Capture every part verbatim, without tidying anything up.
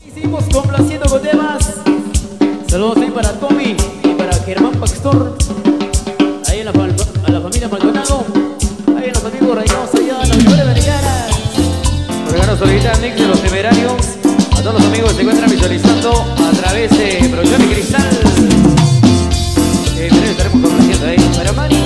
Seguimos complaciendo con temas. Saludos ahí para Tommy y para Germán Pastor. Ahí en la, a la familia Maldonado. Ahí en los amigos radicados allá en la Universidad Americana. Organo Solidaridad Nick de los Temerarios. A todos los amigos que se encuentran visualizando a través de Producción de Cristal. Eh, pero estaremos complaciendo ahí para Mari.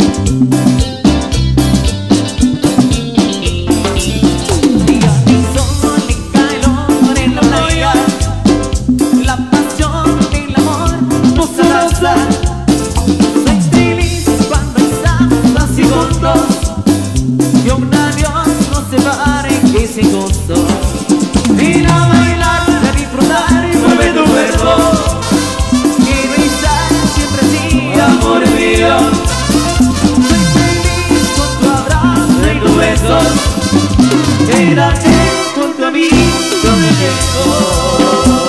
Soy feliz cuando estamos así juntos, que un adiós nos separe, que se gustó. Ir a bailar, a disfrutar y mueve tu cuerpo, y besar siempre así, amor mío. Soy feliz con tu abrazo y tu beso, quédate junto a mí, yo me dejo.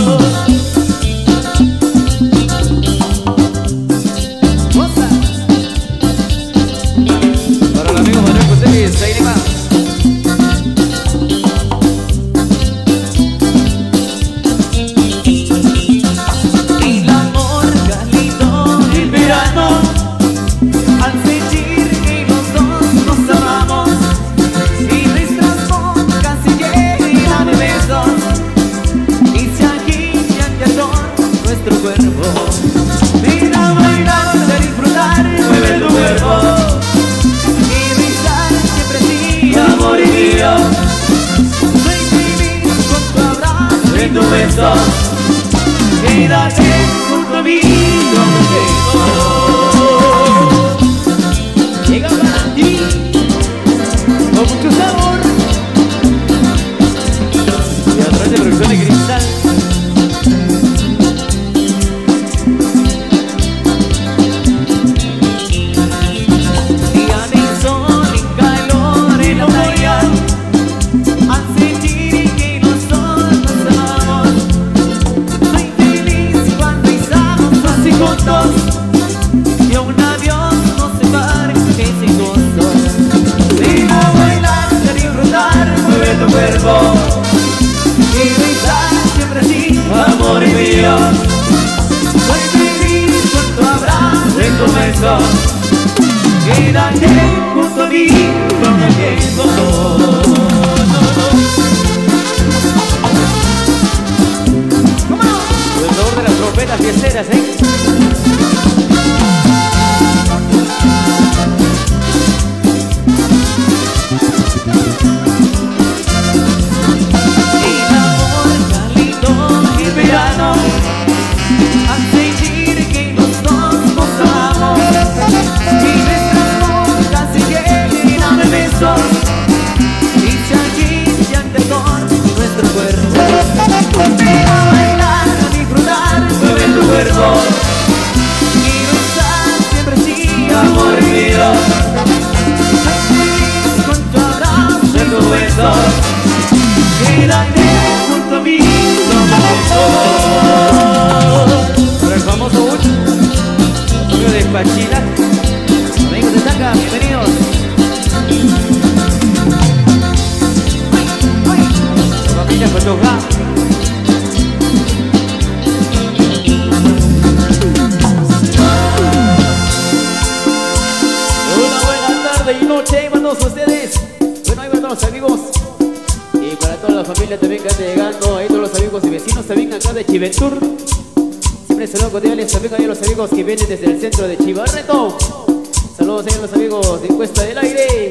Quédate junto a mí, yo me quedo. Llega para ti, con mucho sabor. Y a través de Producción de Cristal. Día de sol y calor en la playa, al sentir que los dos nos amamos. Y a un adiós no se pare, que se gozó. Ven a bailar, a disfrutar, mueve tu cuerpo, y besar siempre así, amor mío. Soy feliz con tu abrazo y tu beso, quédate junto a mí, yo me quedo. El sabor de las trompetas fiesteras, ¿eh? Quédate junto a mí, no me dejo. Para el famoso Uch, amigo de Pachila, amigos de Taca, bienvenidos. Familia Cotoja. Una buena tarde y noche para todos ustedes. Bueno, ahí van todos los amigos. Y para toda la familia también que anda llegando, ahí todos los amigos y vecinos también acá de Chiventur. Siempre saludos cordiales también a los amigos que vienen desde el centro de Chivarreto. Saludos a los amigos de Encuesta del Aire.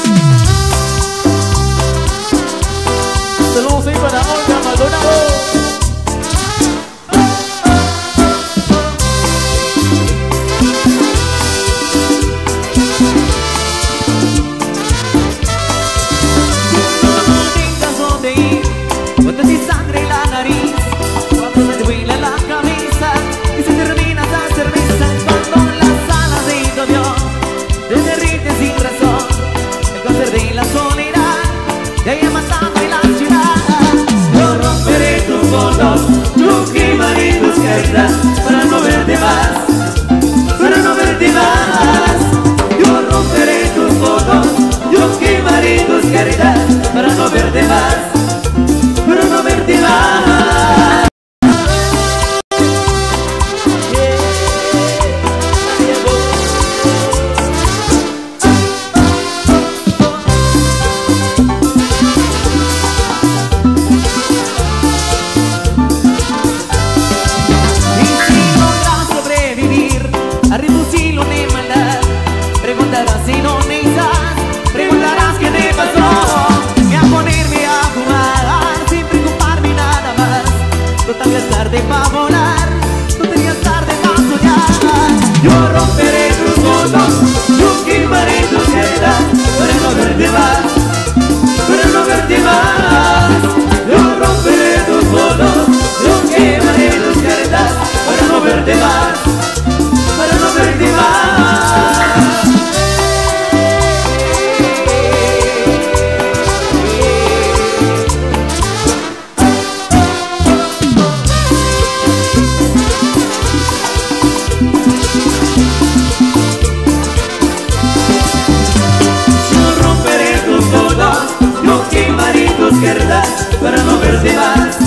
Saludos ahí para Olga Maldonado. Sin razón, el cáncer de la soledad, de ella matando en la ciudad. Total es tarde pa' volar, no tenías tarde pa' soñar. Yo romperé tus fotos, yo quemaré tus heridas, para no verte más, para no verte más. Yo romperé tus fotos, yo quemaré tus heridas, para no verte más, para no verte más. Para no verte más.